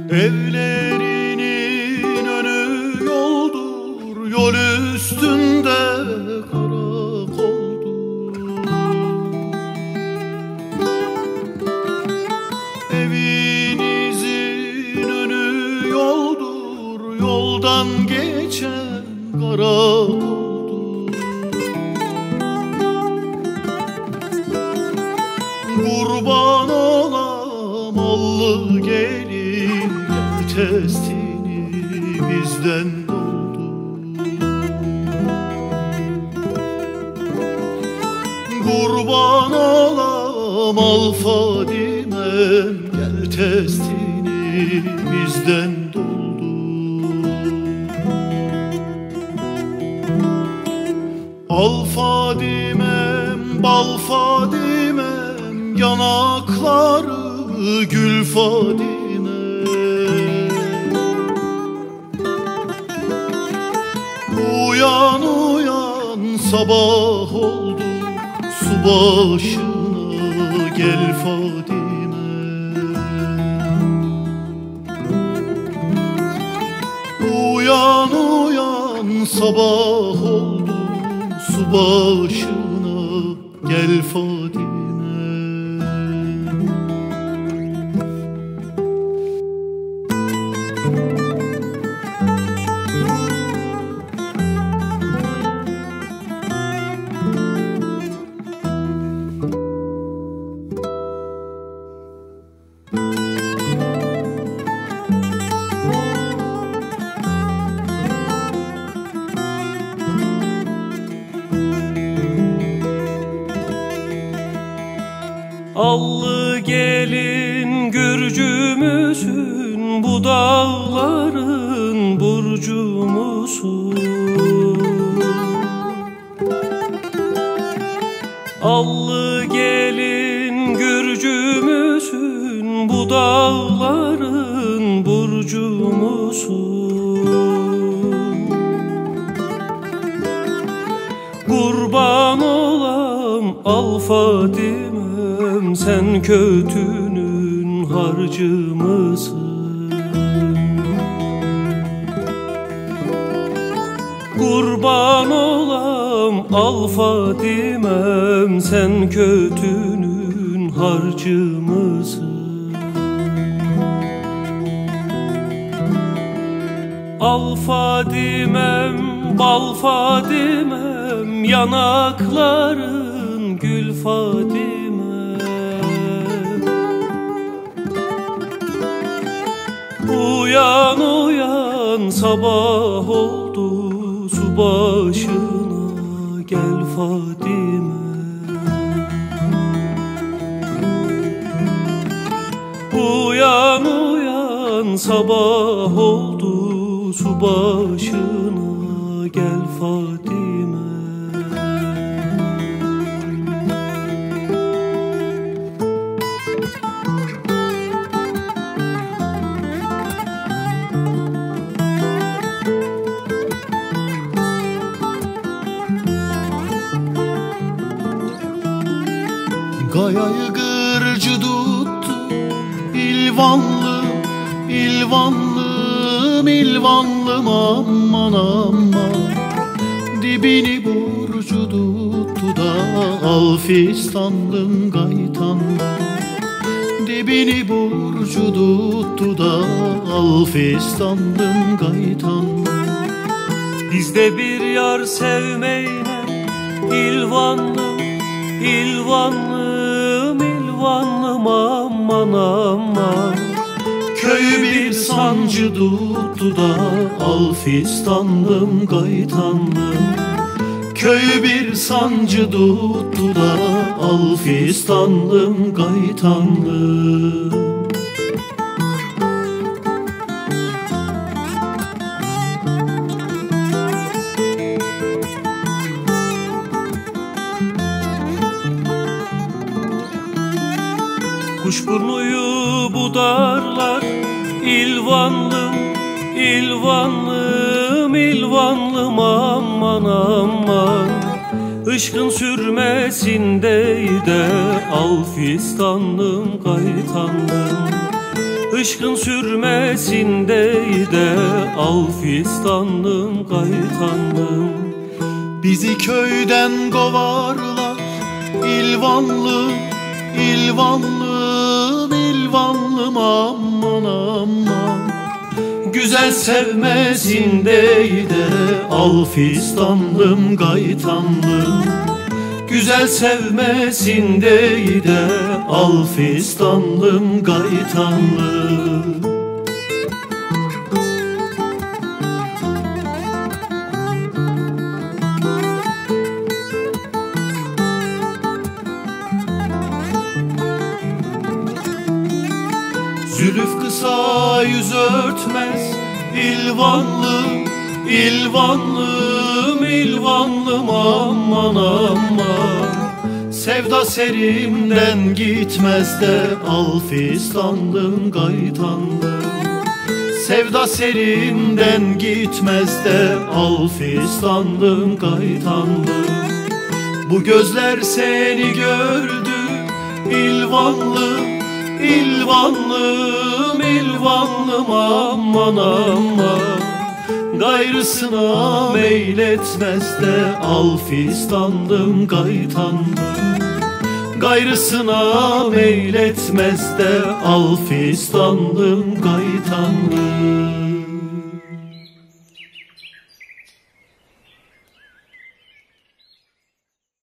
Evlerinin önü yoldur, yol üstünde karakoldur. Evinizin önü yoldur, yoldan geçen karakoldur. Kurban olam allı gelin, testini bizden doldu. Kurban olam al Fadimem, gel testini bizden doldu. Al Fadimem, bal Fadimem, yanakları gül Fadime. Uyan uyan sabah oldu, su başına gel Fadime. Uyan uyan sabah oldu, su başına gel Fadime. Allı gelin Gürcü müsün, bu dağların burcu musun? Allı gelin Gürcü müsün, bu dağların burcu musun? Kurban olam al Fadimem, sen kötünün harcı mısın? Kurban olam al Fadimem, sen kötünün harcı mısın? Al Fadimem, bal Fadimem, yanakların gül Fadime. Uyan uyan sabah oldu, su başına gel Fadime. Uyan uyan sabah oldu, su başına gel Fadime. Gayayı gırcı tuttu, İlvanlım, İlvanlım, İlvanlım aman aman. Dibini burcu tuttu da al fistanlım gaytanlım. Dibini burcu tuttu da al fistanlım gaytanlım. Bizde bir yar sevmeyle İlvanlım, İlvanlım, İlvanlım aman aman. Köyü bir sancı tuttu da al fistanlım gaytanlım. Köyü bir sancı tuttu da al fistanlım gaytanlım. Kuşburnuyu budarlar İlvanlım, İlvanlım, İlvanlım aman aman. Işkın sürmesinde de al fistanlım gaytanlım. Işkın sürmesindeydi Alfistanlım gaytanlım. Bizi köyden kovarlar İlvanlım, İlvanlım, İlvanlım aman aman. Güzel sevmesindeydi Alfistanlım gaytanlım. Güzel sevmesindeydi Alfistanlım gaytanlım. Zülüf kısa yüz örtmez İlvanlım, İlvanlım, İlvanlım aman aman. Sevda serimden gitmez de Alfistanlım gaytanlım. Sevda serimden gitmez de Alfistanlım gaytanlım. Bu gözler seni gördü İlvanlım, İlvanlım, İlvanlım aman aman. Gayrısına meyletmez de Alfistanlım gaytanlım. Gayrısına meyletmez de Alfistanlım gaytanlım.